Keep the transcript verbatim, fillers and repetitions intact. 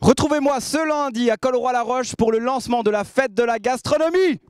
Retrouvez-moi ce lundi à Colroy-la-Roche pour le lancement de la fête de la gastronomie.